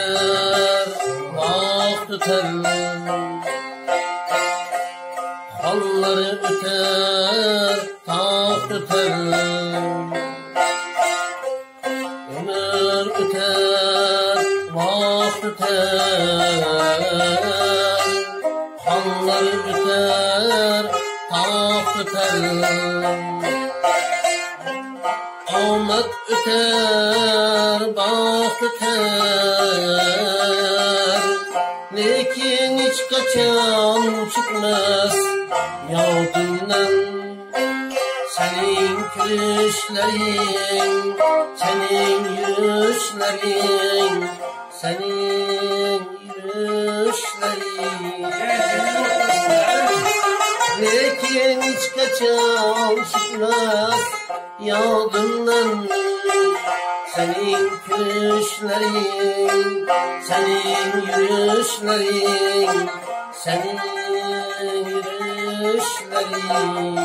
öter, vakt öter. Halları öter, taht öter. Ömür öter, vakt öter. Halları öter, taht öter. Ahmet öter, baht öter. Lekin hiç kaçan çıkmaz yağdından. Senin gülüşlerin, senin yürüyüşlerin, senin yürüyüşlerin. Lekin hiç kaçan çıkmaz yağdından. Senin gülüşlerin, senin yürüyüşlerin, senin yürüyüşlerin.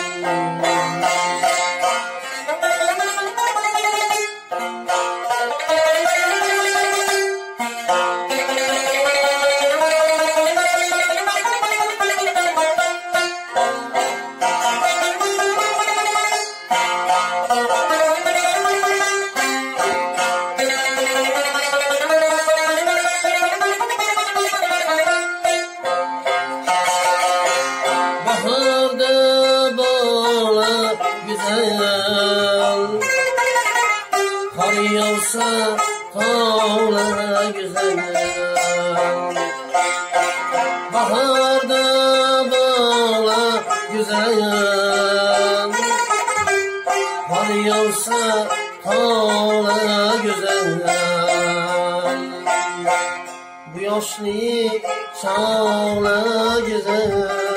Kar yağsa tağlara güzel. Baharda bağla güzel. Kar yağsa tağlara güzel. Bu yaşlı çağla güzel.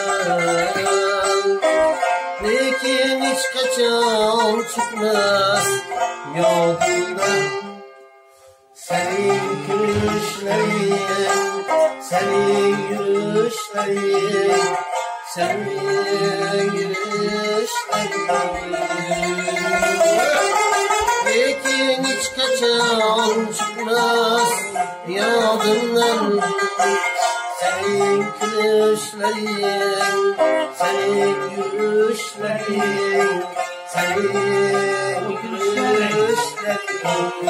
Lekin hiç kaçan çıkmaz yağdından. Senin gülüşlerin, senin yürüyüşlerin, senin yürüyüşlerin. Lekin hiç kaçan çıkmaz yağdından. Senin gülüşlerin, senin yürüyüşlerin, senin yürüyüşlerin.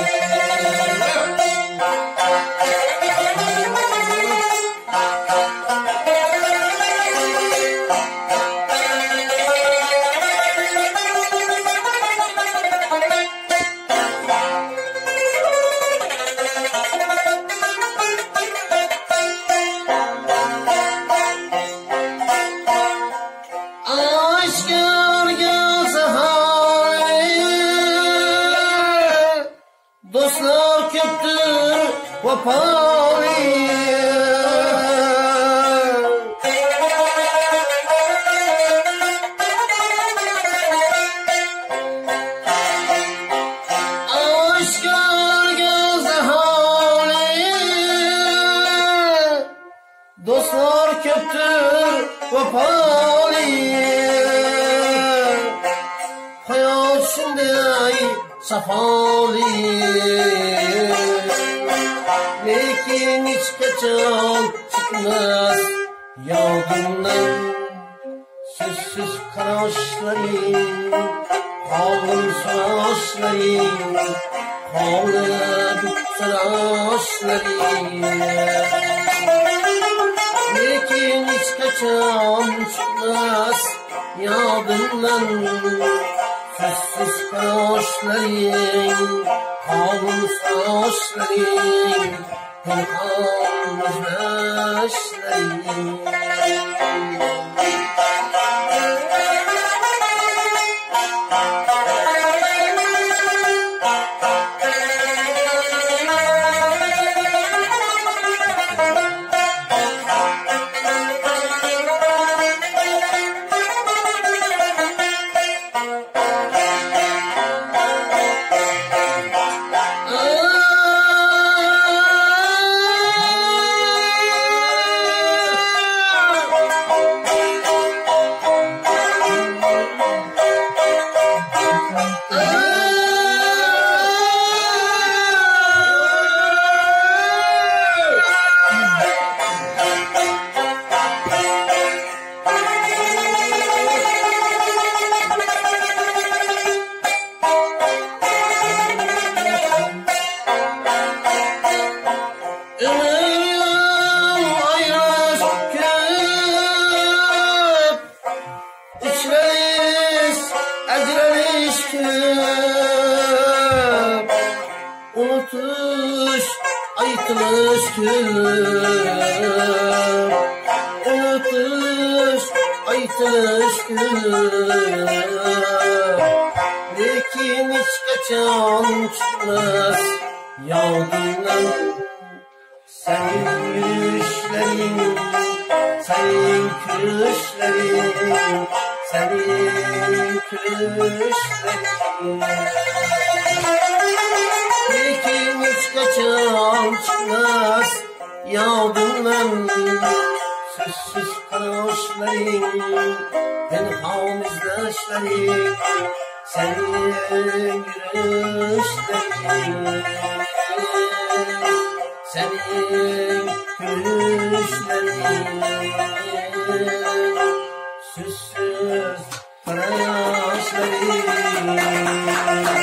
Dostlar köptür vefaliye. Aşklar gözde haliye. Dostlar köptür vefaliye. Hayat şimdi safali. Lekin hiç kaçan çıkmaz yağdından. Sözsüz karaşların, kalın saçların, kalın saçların. Lekin hiç kaçan çıkmaz yağdından. Sözsüz kaşların, kalın saçların, kalmış başların. Ömrüm ayaz köp, içleriz, ecreriz köp. Unutuş, aytılış köp. Unutuş, aytılış köp. Lekin hiç kaçan çıkmaz yağdından. Senin yürüyüşlerin, senin kürüşlerin, senin kürüşlerin. Lekin hiç kaçan çıkmaz yağdından. Sözsüz karışların, penham izleşlerin, senin yürüyüşlerin. Senin gülüşlerin, süssüz tıraşların.